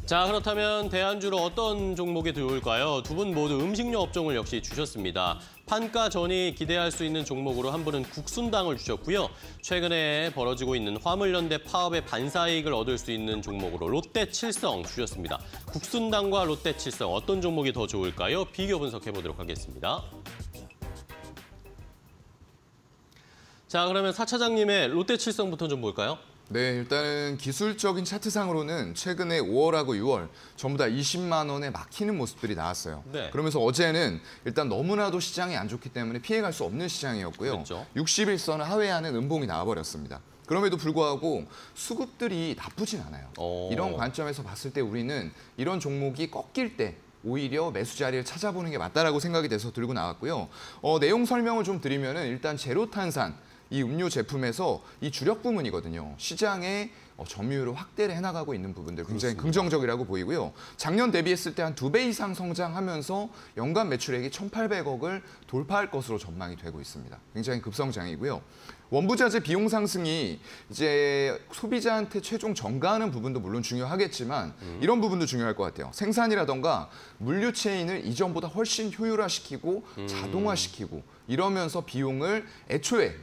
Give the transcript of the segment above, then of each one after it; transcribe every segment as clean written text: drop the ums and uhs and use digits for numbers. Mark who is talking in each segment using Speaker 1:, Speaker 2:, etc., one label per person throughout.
Speaker 1: 자, 그렇다면 대안주로 어떤 종목이 들어올까요? 두 분 모두 음식료 업종을 역시 주셨습니다. 판가 전이 기대할 수 있는 종목으로 한 분은 국순당을 주셨고요. 최근에 벌어지고 있는 화물연대 파업의 반사이익을 얻을 수 있는 종목으로 롯데칠성 주셨습니다. 국순당과 롯데칠성 어떤 종목이 더 좋을까요? 비교 분석해보도록 하겠습니다. 자, 그러면 사 차장님의 롯데칠성부터 좀 볼까요?
Speaker 2: 네, 일단은 기술적인 차트상으로는 최근에 5월하고 6월 전부 다 20만 원에 막히는 모습들이 나왔어요.
Speaker 1: 네.
Speaker 2: 그러면서 어제는 일단 너무나도 시장이 안 좋기 때문에 피해갈 수 없는 시장이었고요.
Speaker 1: 그렇죠.
Speaker 2: 61선을 하회하는 음봉이 나와버렸습니다. 그럼에도 불구하고 수급들이 나쁘진 않아요. 이런 관점에서 봤을 때 우리는 이런 종목이 꺾일 때 오히려 매수 자리를 찾아보는 게 맞다라고 생각이 돼서 들고 나왔고요. 내용 설명을 좀 드리면은 일단 제로탄산 이 음료 제품에서 이 주력 부문이거든요. 시장에 점유율을 확대를 해나가고 있는 부분들 굉장히 긍정적이라고 보이고요. 작년 대비했을 때 한 2배 이상 성장하면서 연간 매출액이 1,800억을 돌파할 것으로 전망이 되고 있습니다. 굉장히 급성장이고요. 원부자재 비용 상승이 이제 소비자한테 최종 전가하는 부분도 물론 중요하겠지만 이런 부분도 중요할 것 같아요. 생산이라던가 물류 체인을 이전보다 훨씬 효율화시키고 자동화시키고 이러면서 비용을 애초에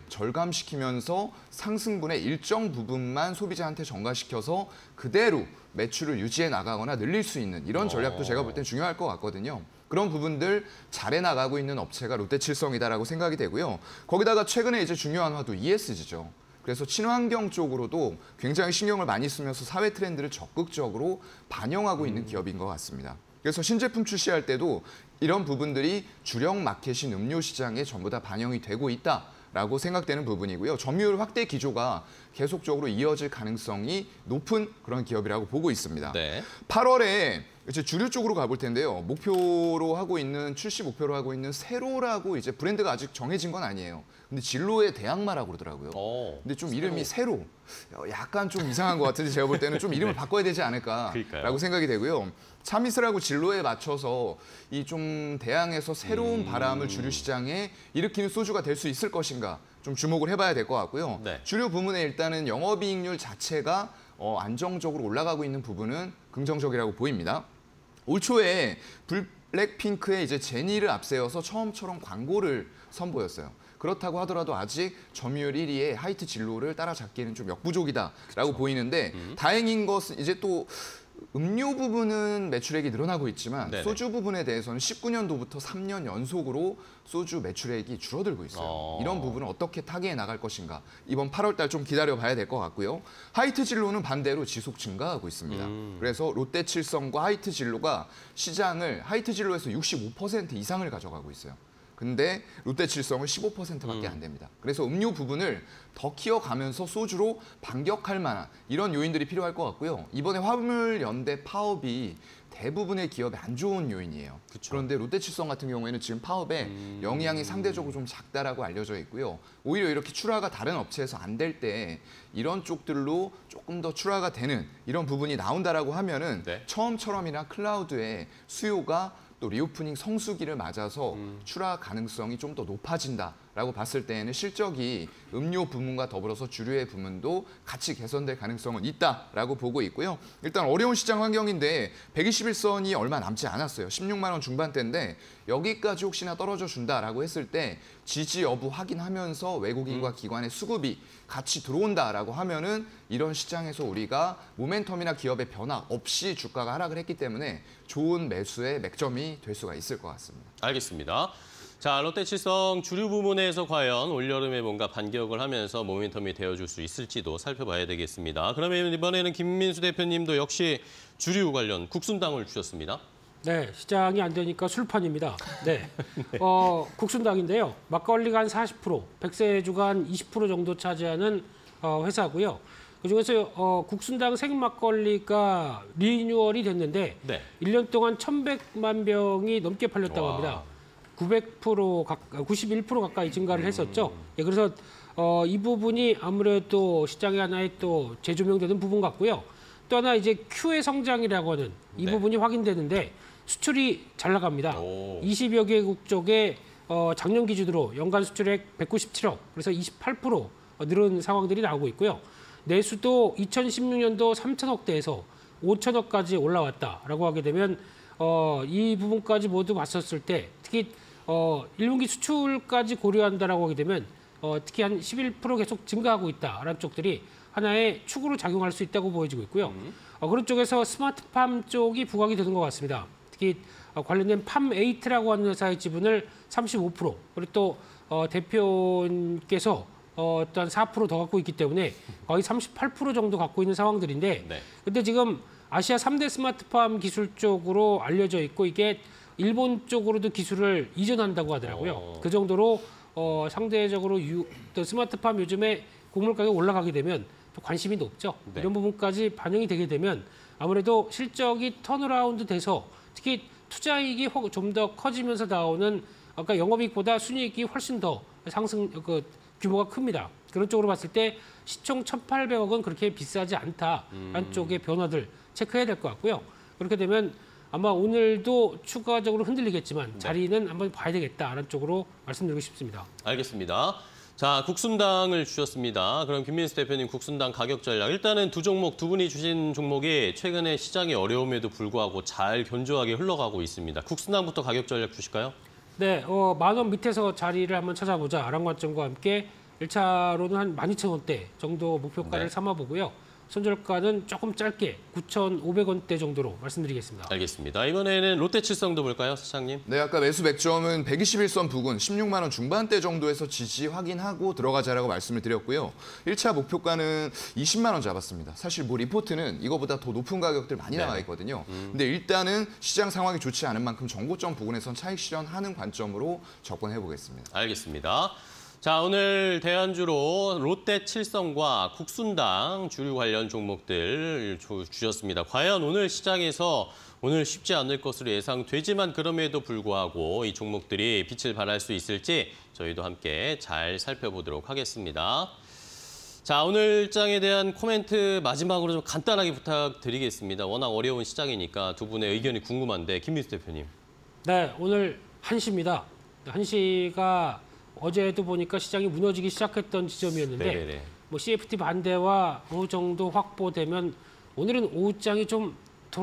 Speaker 2: 절감시키면서 상승분의 일정 부분만 소비자한테 전가시켜서 그대로 매출을 유지해 나가거나 늘릴 수 있는 이런 전략도 제가 볼 땐 중요할 것 같거든요. 그런 부분들 잘해 나가고 있는 업체가 롯데칠성이다라고 생각이 되고요. 거기다가 최근에 이제 중요한 화두 ESG죠. 그래서 친환경 쪽으로도 굉장히 신경을 많이 쓰면서 사회 트렌드를 적극적으로 반영하고 있는 기업인 것 같습니다. 그래서 신제품 출시할 때도 이런 부분들이 주력 마켓인 음료 시장에 전부 다 반영이 되고 있다라고 생각되는 부분이고요. 점유율 확대 기조가 계속적으로 이어질 가능성이 높은 그런 기업이라고 보고 있습니다.
Speaker 1: 네.
Speaker 2: 8월에 이제 주류 쪽으로 가볼 텐데요. 목표로 하고 있는 출시 목표로 하고 있는 세로라고 이제 브랜드가 아직 정해진 건 아니에요. 근데 진로의 대항마라고 그러더라고요. 근데 좀 이름이 세로. 약간 좀 이상한 것 같은데 제가 볼 때는 좀 이름을 바꿔야 되지 않을까라고 생각이 되고요. 참이슬하고 진로에 맞춰서 이 좀 대항에서 새로운 바람을 주류 시장에 일으키는 소주가 될 수 있을 것인가 좀 주목을 해봐야 될 것 같고요.
Speaker 1: 네.
Speaker 2: 주류 부문에 일단은 영업이익률 자체가 안정적으로 올라가고 있는 부분은 긍정적이라고 보입니다. 올 초에 블랙핑크의 이제 제니를 앞세워서 처음처럼 광고를 선보였어요. 그렇다고 하더라도 아직 점유율 1위의 하이트 진로를 따라잡기에는 좀 역부족이다라고 보이는데 다행인 것은 이제 또 음료 부분은 매출액이 늘어나고 있지만
Speaker 1: 네네.
Speaker 2: 소주 부분에 대해서는 19년도부터 3년 연속으로 소주 매출액이 줄어들고 있어요. 이런 부분을 어떻게 타개해 나갈 것인가. 이번 8월 달 좀 기다려봐야 될 것 같고요. 하이트 진로는 반대로 지속 증가하고 있습니다. 그래서 롯데칠성과 하이트 진로가 시장을 하이트 진로에서 65% 이상을 가져가고 있어요. 근데 롯데칠성은 15%밖에 안 됩니다. 그래서 음료 부분을 더 키워가면서 소주로 반격할 만한 이런 요인들이 필요할 것 같고요. 이번에 화물연대 파업이 대부분의 기업에 안 좋은 요인이에요. 그쵸. 그런데 롯데칠성 같은 경우에는 지금 파업에 영향이 상대적으로 좀 작다라고 알려져 있고요. 오히려 이렇게 출하가 다른 업체에서 안 될 때 이런 쪽들로 조금 더 출하가 되는 이런 부분이 나온다라고 하면은
Speaker 1: 네.
Speaker 2: 처음처럼이나 클라우드의 수요가 또 리오프닝 성수기를 맞아서 출하 가능성이 좀 더 높아진다라고 봤을 때에는 실적이 음료 부문과 더불어서 주류의 부문도 같이 개선될 가능성은 있다라고 보고 있고요. 일단 어려운 시장 환경인데 121선이 얼마 남지 않았어요. 16만 원 중반대인데 여기까지 혹시나 떨어져 준다라고 했을 때 지지 여부 확인하면서 외국인과 기관의 수급이 같이 들어온다라고 하면은 이런 시장에서 우리가 모멘텀이나 기업의 변화 없이 주가가 하락을 했기 때문에 좋은 매수의 맥점이 될 수가 있을 것 같습니다.
Speaker 1: 알겠습니다. 자, 롯데칠성 주류 부문에서 과연 올여름에 뭔가 반격을 하면서 모멘텀이 되어줄 수 있을지도 살펴봐야 되겠습니다. 그러면 이번에는 김민수 대표님도 역시 주류 관련 국순당을 주셨습니다.
Speaker 3: 네, 시장이 안 되니까 술판입니다. 네, 네. 국순당인데요. 막걸리가 한 40%, 백세주가 한 20% 정도 차지하는 회사고요. 그중에서 국순당 생막걸리가 리뉴얼이 됐는데
Speaker 1: 네.
Speaker 3: 1년 동안 1,100만 병이 넘게 팔렸다고 합니다. 91% 가까이 증가를 했었죠. 예, 그래서 이 부분이 아무래도 시장의 하나의 또 재조명되는 부분 같고요. 또 하나 이제 Q의 성장이라고 하는 이
Speaker 1: 네.
Speaker 3: 부분이 확인되는데 수출이 잘 나갑니다. 20여 개국 쪽에 작년 기준으로 연간 수출액 197억, 그래서 28% 늘은 상황들이 나오고 있고요. 내수도 2016년도 3천억대에서 5천억까지 올라왔다라고 하게 되면 이 부분까지 모두 봤었을 때 특히 1분기 수출까지 고려한다라고 하게 되면 특히 한 11% 계속 증가하고 있다라는 쪽들이 하나의 축으로 작용할 수 있다고 보여지고 있고요. 그런 쪽에서 스마트팜 쪽이 부각이 되는 것 같습니다. 특히 관련된 팜8라고 하는 회사의 지분을 35% 그리고 또 대표님께서 어떤 4% 더 갖고 있기 때문에 거의 38% 정도 갖고 있는 상황들인데
Speaker 1: 네.
Speaker 3: 근데 지금 아시아 3대 스마트팜 기술 쪽으로 알려져 있고 이게 일본 쪽으로도 기술을 이전한다고 하더라고요. 그 정도로 상대적으로 또 스마트팜 요즘에 곡물 가격이 올라가게 되면 또 관심이 높죠.
Speaker 1: 네.
Speaker 3: 이런 부분까지 반영이 되게 되면 아무래도 실적이 턴어라운드 돼서 특히 투자이익이 좀 더 커지면서 나오는 아까 영업이익보다 순이익이 훨씬 더 상승 규모가 큽니다. 그런 쪽으로 봤을 때 시총 1,800억은 그렇게 비싸지 않다라는 쪽의 변화들 체크해야 될 것 같고요. 그렇게 되면 아마 오늘도 추가적으로 흔들리겠지만 자리는 한번 봐야 되겠다라는 쪽으로 말씀드리고 싶습니다.
Speaker 1: 알겠습니다. 자, 국순당을 주셨습니다. 그럼 김민수 대표님 국순당 가격 전략. 일단은 두 종목, 두 분이 주신 종목이 최근에 시장의 어려움에도 불구하고 잘 견조하게 흘러가고 있습니다. 국순당부터 가격 전략 주실까요?
Speaker 3: 네, 10,000원 밑에서 자리를 한번 찾아보자라는 관점과 함께 1차로는 한 12,000원대 정도 목표가를
Speaker 1: 네.
Speaker 3: 삼아보고요. 손절가는 조금 짧게 9,500원대 정도로 말씀드리겠습니다.
Speaker 1: 알겠습니다. 이번에는 롯데칠성도 볼까요, 사장님?
Speaker 2: 네, 아까 매수 100점은 121선 부근 16만 원 중반대 정도에서 지지 확인하고 들어가자라고 말씀을 드렸고요. 1차 목표가는 20만 원 잡았습니다. 사실 뭐 리포트는 이거보다 더 높은 가격들 많이 나와 있거든요. 근데 일단은 시장 상황이 좋지 않은 만큼 정고점 부근에선 차익 실현하는 관점으로 접근해 보겠습니다.
Speaker 1: 알겠습니다. 자, 오늘 대안주로 롯데칠성과 국순당 주류 관련 종목들 주셨습니다. 과연 오늘 시장에서 오늘 쉽지 않을 것으로 예상되지만 그럼에도 불구하고 이 종목들이 빛을 발할 수 있을지 저희도 함께 잘 살펴보도록 하겠습니다. 자, 오늘 장에 대한 코멘트 마지막으로 좀 간단하게 부탁드리겠습니다. 워낙 어려운 시장이니까 두 분의 의견이 궁금한데 김민수 대표님.
Speaker 3: 네, 오늘 1시입니다. 1시가 어제도 보니까 시장이 무너지기 시작했던 지점이었는데
Speaker 1: 네네네.
Speaker 3: 뭐 CFT 반대와 어느 정도 확보되면 오늘은 오후장이 좀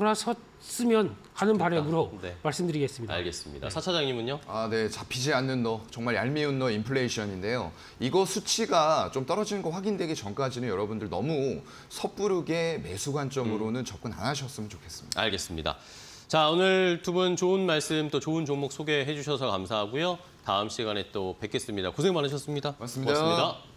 Speaker 3: 돌아섰으면 하는 바람으로
Speaker 1: 네.
Speaker 3: 말씀드리겠습니다.
Speaker 1: 알겠습니다. 사 차장님은요?
Speaker 2: 아, 네. 잡히지 않는 너, 정말 얄미운 너 인플레이션인데요. 이거 수치가 좀 떨어지는 거 확인되기 전까지는 여러분들 너무 섣부르게 매수 관점으로는 접근 안 하셨으면 좋겠습니다.
Speaker 1: 알겠습니다. 자, 오늘 두 분 좋은 말씀 또 좋은 종목 소개해 주셔서 감사하고요. 다음 시간에 또 뵙겠습니다. 고생 많으셨습니다.
Speaker 2: 고맙습니다.
Speaker 1: 고맙습니다.